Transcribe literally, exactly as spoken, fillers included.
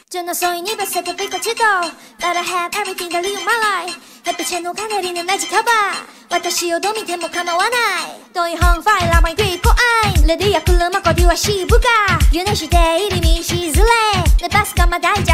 좀 낯선 입에 새벽 빛꽃이도 But I have everything that live my life 햇빛에 녹아내리는 날 지켜봐 私をど見ても構わない遠い本ファイラーマイグリップアイレディア車こりは渋か湯のしているにしずれ내バスがまだい